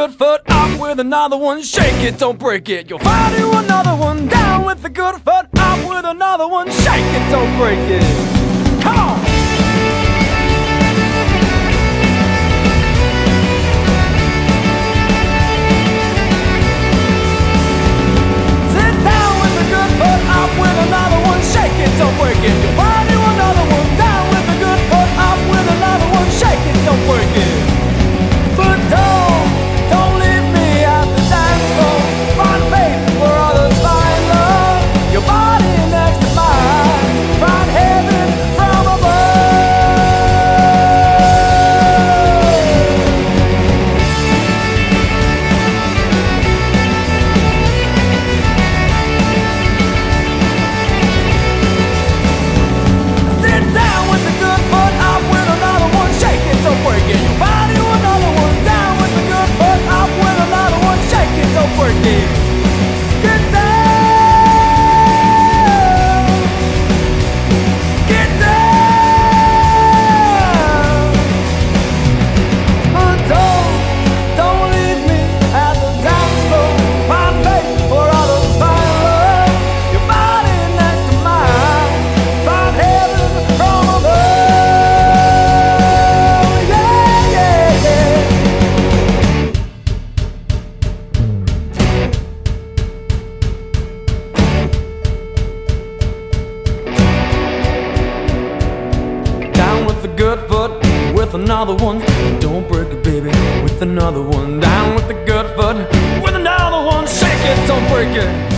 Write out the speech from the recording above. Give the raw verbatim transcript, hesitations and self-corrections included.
good foot, up with another one. Shake it, don't break it. You'll find you another one. Down with the good foot, up with another one. Shake it, don't break it. Come on. Sit down with the good foot, up with another one. Shake it, don't break it. You'll find you another one. Down with the good foot, up with another one. Shake it, don't break it. But don't, don't leave me at the dance floor. Find faith where others find love. Your body next to mine. Find heaven from above. Sit down with the good foot, up with another one. Shake it, don't break it. You'll find you another one. Down with the good foot, up with another one. Shake it, don't break it. Get down. Get down. But don't, don't leave me at the dance floor. Find faith for others find love. Your body next to mine. Find heaven from above. Yeah, yeah, yeah. Down with the good foot, with another one. Don't break it, baby, with another one. Down with the good foot, with another one. Shake it, don't break it.